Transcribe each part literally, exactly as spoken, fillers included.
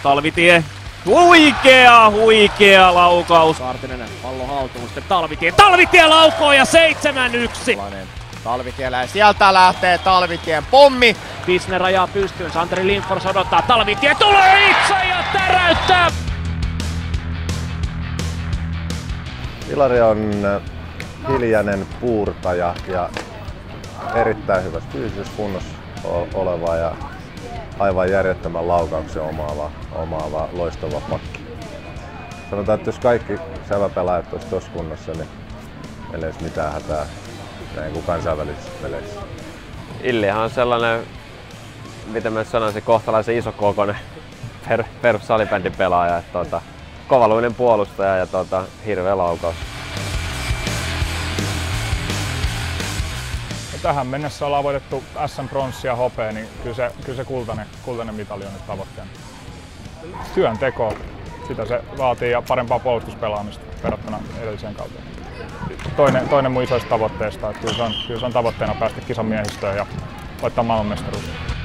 Talvitie. Huikea, huikea laukaus. Kaartinen pallo haltuun, sitten Talvitie. Talvitie laukoo ja seitsemän yksi. Talvitiellä sieltä lähtee Talvitien pommi. Pisner ajaa pystyyn, Santeri Lindfors odottaa. Talvitie tulee itse ja täräyttää. Ilari on hiljainen puurtaja ja erittäin hyvässä fyysisessä kunnossa oleva ja aivan järjettömän laukauksen omaava, omaava loistava pakki. Sanotaan, että jos kaikki säväpelaajat olisi tuossa kunnossa, niin meillä ei olisi mitään hätää näin kuin kansainvälisissä peleissä. Illihan on sellainen, miten mä sanoisin, kohtalaisen isokokoinen per, perussalibändin pelaaja. Että, tuota, kovaluinen puolustaja ja tuota, hirveä laukaus. Tähän mennessä ollaan voitettu S M-pronssi ja hopea, niin kyllä se, kyllä se kultainen, kultainen mitali on nyt tavoitteena. Työnteko, sitä se vaatii ja parempaa puolustuspelaamista verrattuna edelliseen kauteen. Toinen, toinen mun isoista tavoitteista, että kyllä se on, kyllä se on tavoitteena päästä kisan miehistöön ja voittaa maailmanmestaruus.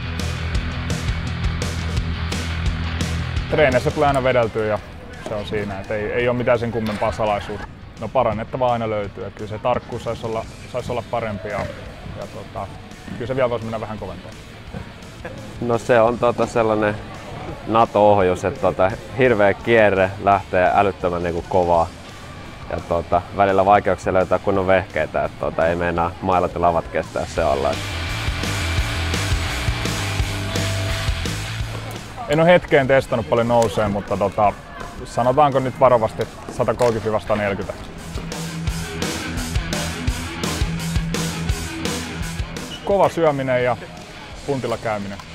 Treeneissä tulee aina vedeltyä ja se on siinä, että ei, ei ole mitään sen kummempaa salaisuutta. No parannettavaa aina löytyy ja kyllä se tarkkuus saisi olla, sais olla parempi ja, ja tota, kyllä se vielä voisi mennä vähän kovempaa. No se on tota sellainen NATO-ohjus, että tota, hirveä kierre lähtee älyttömän niin kuin kovaa. Ja tota, välillä vaikeuksia löytää kunnon vehkeitä, että tota, ei meinaa mailat ja lavat kestää se alla. En ole hetkeen testannut paljon nouseen, mutta tota, sanotaanko nyt varovasti sata kolmekymmentä neljäkymmentä. Kova syöminen ja puntilla käyminen.